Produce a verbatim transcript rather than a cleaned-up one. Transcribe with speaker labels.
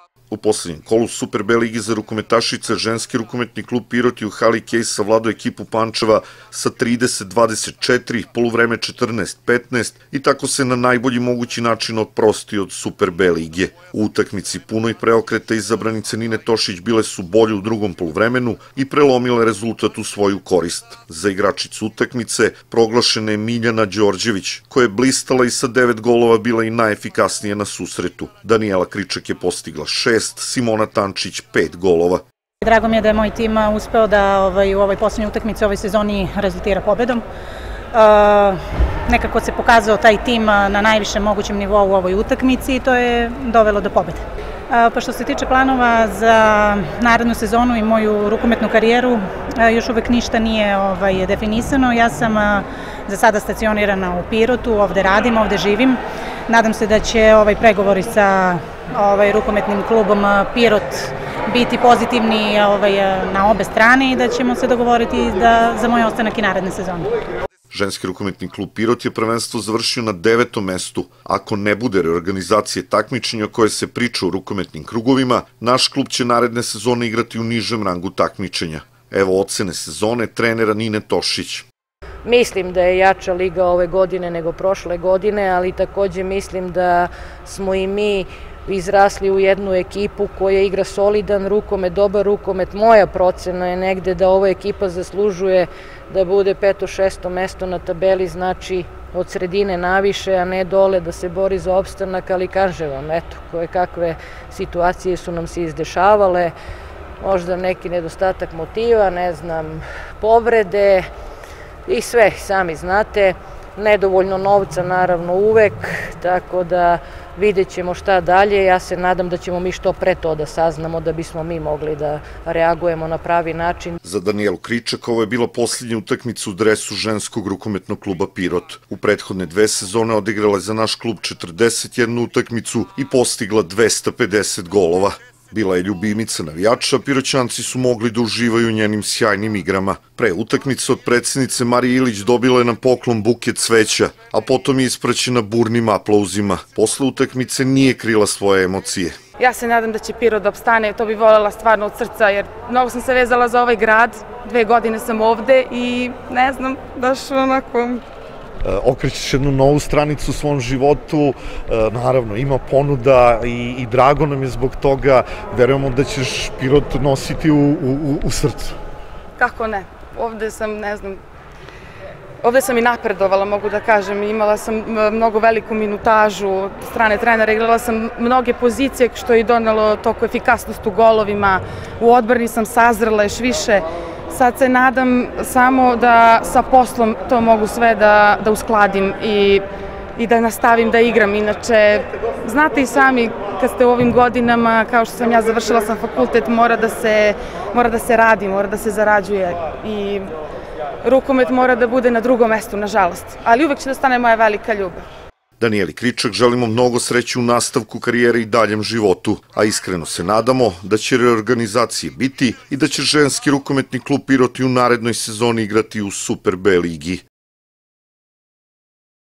Speaker 1: U poslednjem kolu Super B ligi za rukometašice ženski rukometni klub Pirot je u hali Kej savladao ekipu Pančeva sa trideset dvadeset četiri, poluvreme četrnaest petnaest i tako se na najbolji mogući način oprostio od Super B lige. U utakmici punoj preokreta izabranice Nine Tošić bile su bolje u drugom poluvremenu i prelomile rezultat u svoju korist. Za igračicu utakmice proglašena je Miljana Đorđević, koja je blistala i sa devet golova bila i najefikasnija na susretu. Danijela Kričak je postigla šest, Simona Tančić pet golova.
Speaker 2: Drago mi je da je moj tim uspeo da ovaj, u ovoj poslednjoj utakmici u ovoj sezoni rezultira pobedom. E, nekako se pokazao taj tim na najvišem mogućem nivou u ovoj utakmici i to je dovelo do pobede. E, pa što se tiče planova za narednu sezonu i moju rukometnu karijeru, e, još uvek ništa nije ovaj, definisano. Ja sam a, za sada stacionirana u Pirotu, ovde radim, ovde živim. Nadam se da će ovaj pregovori sa ovaj rukometnim klubom Pirot biti pozitivni ovaj, na obe strane i da ćemo se dogovoriti da, za moj ostanak i naredne sezone.
Speaker 1: Ženski rukometni klub Pirot je prvenstvo završio na devetom mestu. Ako ne bude reorganizacije takmičenja koje se priča u rukometnim krugovima, naš klub će naredne sezone igrati u nižem rangu takmičenja. Evo ocene sezone trenera Nine Tošić.
Speaker 3: Mislim da je jača liga ove godine nego prošle godine, ali takođe mislim da smo i mi izrasli u jednu ekipu koja igra solidan rukomet, dobar rukomet. Moja procena je negde da ova ekipa zaslužuje da bude peto, šesto mesto na tabeli, znači od sredine naviše, a ne dole da se bori za opstanak, ali kažem vam, eto, koje kakve situacije su nam se izdešavale, možda neki nedostatak motiva, ne znam, povrede i sve, sami znate, nedovoljno novca naravno uvek, tako da vidjet ćemo šta dalje. Ja se nadam da ćemo mi što pre to da saznamo da bismo mi mogli da reagujemo na pravi način.
Speaker 1: Za Danijelu Kričak ovo je bila posljednja utakmica u dresu ženskog rukometnog kluba Pirot. U prethodne dve sezone odigrala je za naš klub četrdeset jednu utakmicu i postigla dvesta pedeset golova. Bila je ljubimica navijača, Piroćanci su mogli da uživaju njenim sjajnim igrama. Pre utakmice od predsjednice Marije Ilić dobila je na poklon buket cveća, a potom je ispraćena burnim aplauzima. Posle utakmice nije krila svoje emocije.
Speaker 4: Ja se nadam da će Pirot da opstane, to bi voljela stvarno od srca, jer mnogo sam se vezala za ovaj grad, dve godine sam ovde i ne znam, baš onako...
Speaker 5: Okrećeš jednu novu stranicu u svom životu, naravno ima ponuda i, i drago nam je zbog toga, verujemo da ćeš Pirot nositi u, u, u srcu.
Speaker 4: Kako ne, ovde sam, ne znam, ovde sam i napredovala, mogu da kažem, imala sam mnogo veliku minutažu od strane trenera, igrala sam mnoge pozicije što je donelo toliko efikasnost u golovima, u odbrani sam sazrela još više. Sad se nadam samo da sa poslom to mogu sve da, da uskladim i, i da nastavim da igram. Inače, znate i sami, kad ste u ovim godinama, kao što sam ja završila sam fakultet, mora da se, mora da se radi, mora da se zarađuje i rukomet mora da bude na drugom mestu, nažalost. Ali uvek će da stane moja velika ljubav.
Speaker 1: Danijeli Kričak želimo mnogo sreće u nastavku karijere i daljem životu, a iskreno se nadamo da će reorganizacije biti i da će ženski rukometni klub Pirot i u narednoj sezoni igrati u Super B ligi.